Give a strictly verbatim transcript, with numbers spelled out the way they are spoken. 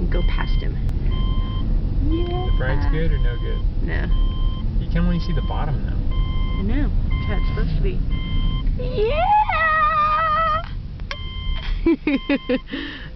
and go past him. Yeah. The fried's good or no good? No. You can only see the bottom though. I know. That's how it's supposed to be. Yeah!